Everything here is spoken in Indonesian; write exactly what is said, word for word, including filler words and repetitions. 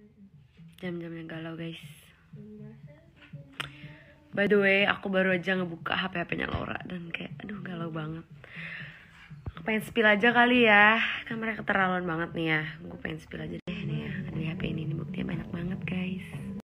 Jam-jamnya galau guys. By the way, aku baru aja ngebuka H P H P-nya Laura dan kayak aduh galau banget. Aku pengen spill aja kali ya. Kan mereka keterlaluan banget nih ya. Gue pengen spill aja deh nih ya. Di H P ini, ini buktinya banyak banget guys.